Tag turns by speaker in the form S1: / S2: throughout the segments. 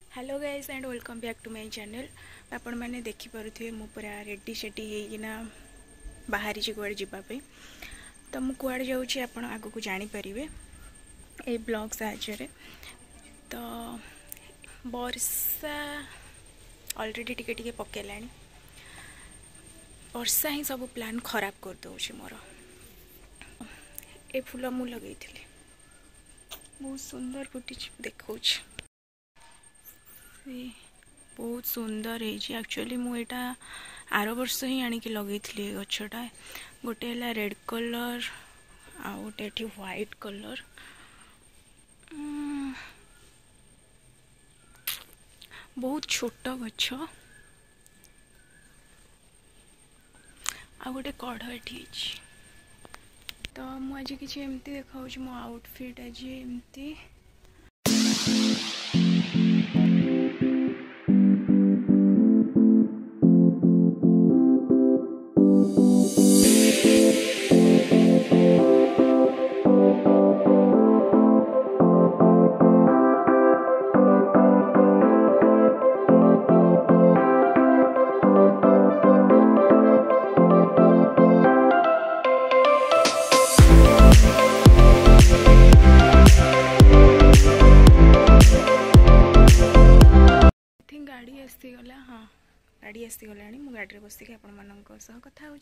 S1: Hello guys and welcome back to my channel. आपण मैंने देखि पारुथिबे मु पूरा रेडी शेडी हेकिना बाहरी जे कुआडे जिबापे। तो मु कुआडे जाउछि आपण आगु को जानि परिबे ए ब्लॉग साहाय्य। तो वर्षा ऑलरेडी टिके टिके पकेलानी। वर्षा ही सब प्लान खराब कर दउछि मोर। ए फूल मु लगेइथिली बहुत सुंदर फुटी देखौछि। बहुत सुंदर है एक्चुअली मुझा आर वर्ष ही आणिकी लगे गछटा गोटे है रेड कलर आ गोटे व्हाइट कलर बहुत छोट गछ आ गोटे कढ़ ये। तो मुझे किसी एमती देखा मो आउटफिट आज एमती गाड़ी आसीगला। हाँ गाड़ी आसीगला मु गाड़ी बसिक आप कथा हो।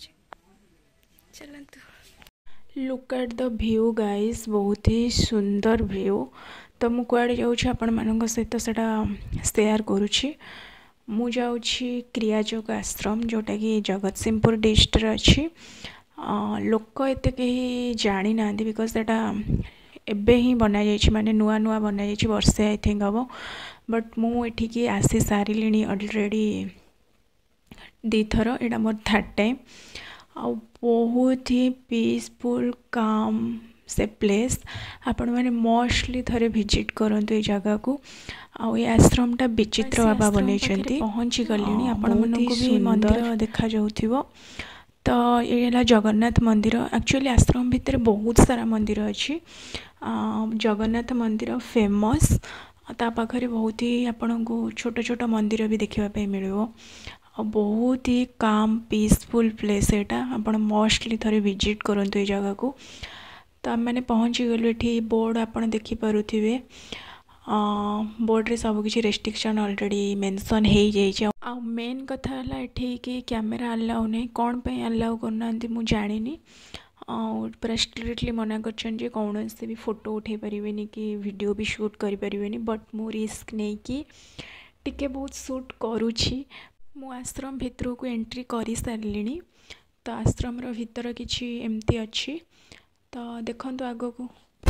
S1: चलतु look at the view guys, बहुत ही सुंदर व्यू। तो मु कुआडे जाउछि आपण मानक सहित सेटा शेयर करुछि। मु जाउछि क्रियाजोग आश्रम जोटा कि जगतसिंहपुर डिस्ट्रिक्ट अच्छी। लोक एते कहीं जानी ना बिकज सेटा एबे ही बना जाइछि, माने नुआ नुआ बना जाइछि, वर्षे आई थिंक हम। बट मु एठिकी आसी सारिलिनी ऑलरेडी दी थर। एटा मोर थर्ड टाइम। आ बहुत ही पीसफुल काम से प्लेस। आपण माने मोस्टली थरे विजिट करंतु ए जगह को। आ ये आश्रमटा विचित्र बाबा बनैछंती। पहुंची गलिनी आपण मानको भी मंदिर देखा जाउथिबो। तो ये जगन्नाथ मंदिर। एक्चुअली आश्रम भितर बहुत सारा मंदिर अच्छी। जगन्नाथ मंदिर फेमस। ता पाखरे बहुत ही आपण को छोट छोट मंदिर भी देखा मिलो। बहुत ही काम पीसफुल प्लेस एटा। आपण मोस्टली थरे विजिट करंतु ए जगह को। तो आम मैंने पहुँची गलु। ये बोर्ड आपण देखि पारुथिबे। बोर्ड रे सब किछि रेस्ट्रिक्शन ऑलरेडी मेंशन हो जाइए। आ मेन कथा है ये कि कैमेरा अलाउ नहीं। कौन पे अलाउ करना मु जानिनी। पूरा स्ट्रिक्टली मना कर कौन से भी फोटो उठे पारे कि वीडियो भी शूट करें। बट मु रिस्क नहीं कि टिके बहुत शूट करुछि। मु आश्रम भितर को एंट्री कर सारे। तो आश्रम भितर किछि एमती अच्छी। तो देखंतु आगो को।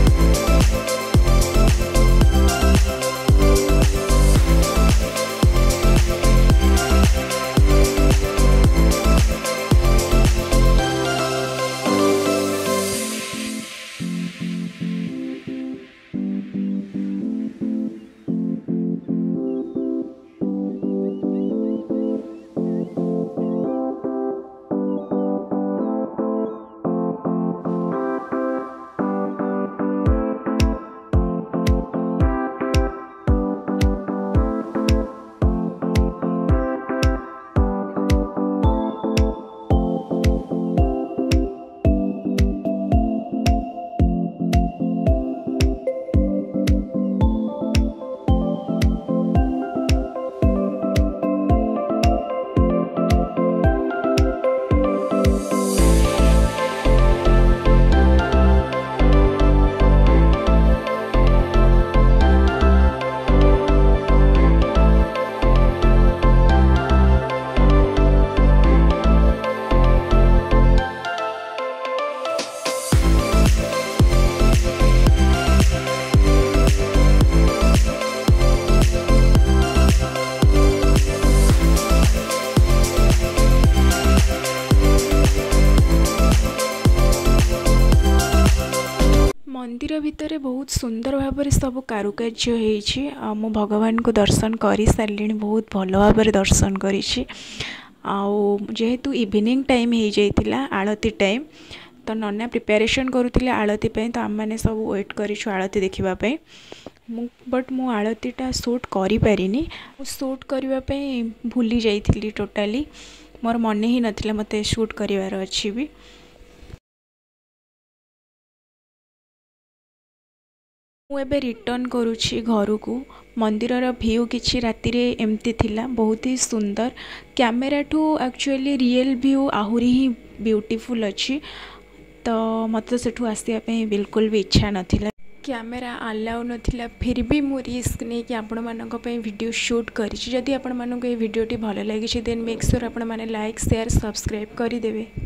S1: मंदिर भितर बहुत सुंदर भाव सब कारुकार्य होइछि। मु भगवान को दर्शन कर सारे। बहुत भल भाव दर्शन करी। जेहेतु इवनिंग टाइम हो जाइतिला आलती टाइम। तो नना प्रिपेरेसन करुले आलती पे। तो आम मैंने सब वेट करूँ आलती देखापी। बट मु आळतीटा सुट करि पारिनी सुट करबा पे भूली जाइथिली टोटाली मोर मने ही नथिला मते शूट करिवार अछि भी। मु एबे रिटर्न करुछि घर को। मंदिर भ्यू किछि राति रे एमती थिला बहुत ही सुंदर कैमेरा ठू एक्चुअली रियल व्यू आहुरी ही ब्यूटीफुल अच्छी। तो मत सेठू आसिया पे बिल्कुल भी इच्छा नथिला कैमेरा अलाउ नथिला फिर भी मु रिस्क नहीं कि आपण मानक पे वीडियो शूट करिछि। जदि आपण मानक ए वीडियोटी भल लागिछि देन मेक श्योर आपण माने लाइक शेयर सब्सक्राइब करि देबे।